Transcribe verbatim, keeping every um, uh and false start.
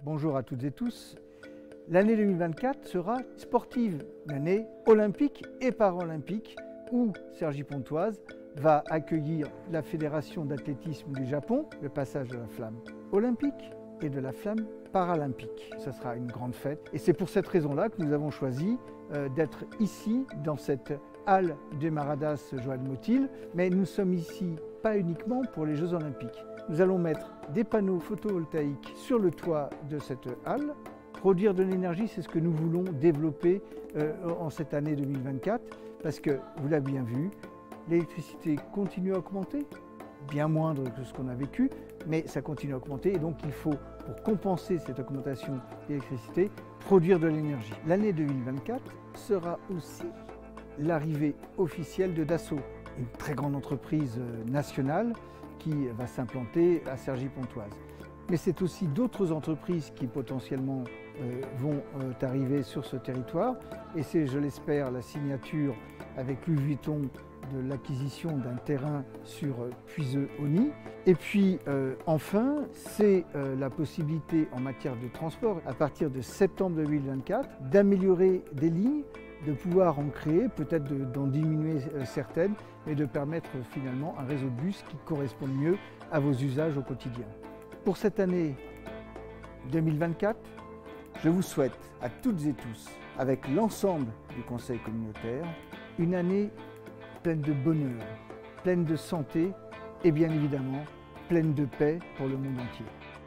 Bonjour à toutes et tous. L'année deux mille vingt-quatre sera sportive, une année olympique et paralympique où Cergy-Pontoise va accueillir la Fédération d'athlétisme du Japon, le passage de la flamme olympique et de la flamme paralympique. Ce sera une grande fête et c'est pour cette raison-là que nous avons choisi euh, d'être ici dans cette halle de Maradas Joan Motil, mais nous sommes ici pas uniquement pour les Jeux Olympiques. Nous allons mettre des panneaux photovoltaïques sur le toit de cette halle. Produire de l'énergie, c'est ce que nous voulons développer euh, en cette année deux mille vingt-quatre, parce que, vous l'avez bien vu, l'électricité continue à augmenter, bien moindre que ce qu'on a vécu, mais ça continue à augmenter et donc il faut, pour compenser cette augmentation d'électricité, produire de l'énergie. L'année deux mille vingt-quatre sera aussi l'arrivée officielle de Dassault, une très grande entreprise nationale qui va s'implanter à Cergy-Pontoise. Mais c'est aussi d'autres entreprises qui potentiellement euh, vont euh, arriver sur ce territoire. Et c'est, je l'espère, la signature avec Louis Vuitton de l'acquisition d'un terrain sur euh, Puiseux-Auny. Et puis euh, enfin, c'est euh, la possibilité en matière de transport, à partir de septembre deux mille vingt-quatre, d'améliorer des lignes, de pouvoir en créer, peut-être d'en diminuer euh, certaines, mais de permettre euh, finalement un réseau de bus qui corresponde mieux à vos usages au quotidien. Pour cette année deux mille vingt-quatre, je vous souhaite à toutes et tous, avec l'ensemble du Conseil communautaire, une année pleine de bonheur, pleine de santé et bien évidemment pleine de paix pour le monde entier.